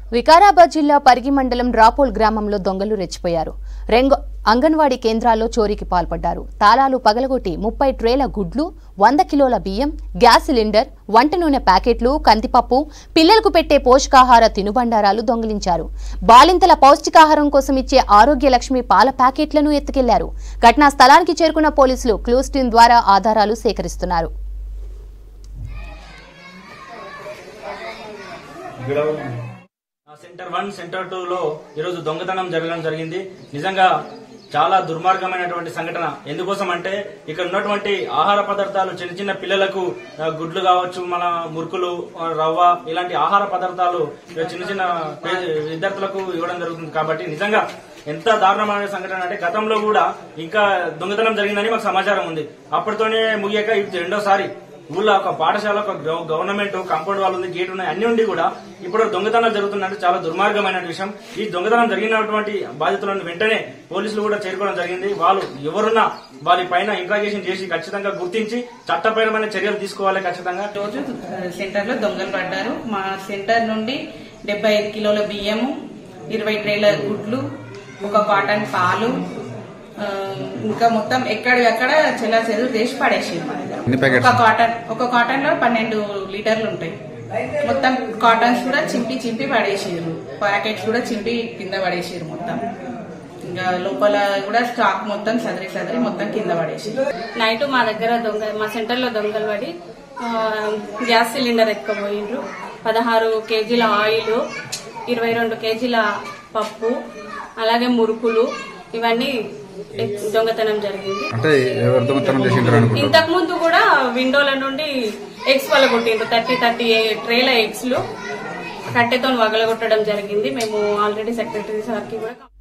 వికారాబాద్ జిల్లా పరిగి మండలం రాపోల్ గ్రామంలో దొంగలు రెచ్చిపోయారు. అంగన్వాడీ కేంద్రాల్లో చోరీకి పాల్పడ్డారు. తాళాలు పగలగొట్టి 30 ట్రేల గుడ్లు, 100 కిలోల బియ్యం, గ్యాస్ సిలిండర్, వంట నూనె ప్యాకెట్లు, కందిపప్పు, పిల్లలకు పెట్టే పోషకాహార తినుబండారాలు దొంగిలించారు. బాలింతల పౌష్టికాహారం కోసం ఇచ్చే ఆరోగ్య లక్ష్మి పాల ప్యాకెట్లను ఎత్తుకెళ్లారు. ఘటనా స్థలానికి చేరుకున్న పోలీసులు క్లూస్ టీం ద్వారా ఆధారాలు సేకరిస్తున్నారు. సెంటర్ 1 సెంటర్ 2 లో ఈరోజు దొంగతనం జరగడం జరిగింది. నిజంగా చాలా దుర్మార్గమైనటువంటి సంఘటన. ఎందుకోసం అంటే ఇక్కడ ఉన్నటువంటి ఆహార పదార్థాలు చిన్న చిన్న పిల్లలకు గుడ్లు కావచ్చు, మన మురుకులు, రవ్వ ఇలాంటి ఆహార పదార్థాలు చిన్న చిన్న విద్యార్థులకు ఇవ్వడం జరుగుతుంది. కాబట్టి నిజంగా ఎంత దారుణమైన సంఘటన అంటే గతంలో కూడా ఇంకా దొంగతనం జరిగిందని మాకు సమాచారం ఉంది. అప్పటితోనే ముగియక ఇది రెండోసారి ఊళ్ళో ఒక పాఠశాల, ఒక గవర్నమెంట్ కాంపౌండ్ వాళ్ళు ఉంది, గేట్ ఉన్నాయి, అన్ని ఉండి కూడా ఇప్పుడు దొంగతనాలు జరుగుతున్నట్టు చాలా దుర్మార్గమైన విషయం. ఈ దొంగతనం జరిగినటువంటి బాధితులను వెంటనే పోలీసులు కూడా చేరుకోవడం జరిగింది. వాళ్ళు ఎవరున్నా వారి పైన ఇంట్రాగేషన్ చేసి ఖచ్చితంగా గుర్తించి చట్టపరమైన చర్యలు తీసుకోవాలి. ఖచ్చితంగా రోజు సెంటర్ లో దొంగలు పడ్డారు. మా సెంటర్ నుండి 75 కిలోల బియ్యము, 20 ట్రేల గుడ్లు, 1 కాటన్ పాలు, ఇంకా మొత్తం ఎక్కడికక్కడ చెల్లాచెదురు చేసి పడేసి ఒక కాటన్ లో 12 లీటర్లు ఉంటాయి. మొత్తం కాటన్స్ కూడా చింపి పడేసారు. ప్యాకెట్స్ కూడా చింపి కింద పడేసారు. మొత్తం ఇంకా లోపల కూడా స్టాక్ మొత్తం సదిరి మొత్తం కింద పడేసారు. నైట్ మా దగ్గర మా సెంటర్ లో దొంగలు పడి గ్యాస్ సిలిండర్ ఎత్తుకుపోయిండ్రు. 16 కేజీల ఆయిల్, 22 కేజీల పప్పు, అలాగే మురుకులు, ఇవన్నీ దొంగతనం జరిగింది. ఇంతకు ముందు కూడా విండోల నుండి ఎగ్స్ పగలగొట్టిండ్రు. 30 ట్రేల ఎగ్స్ లు కట్టెతో పగలగొట్టడం జరిగింది. మేము ఆల్రెడీ సెక్రటరీ సార్కి కూడా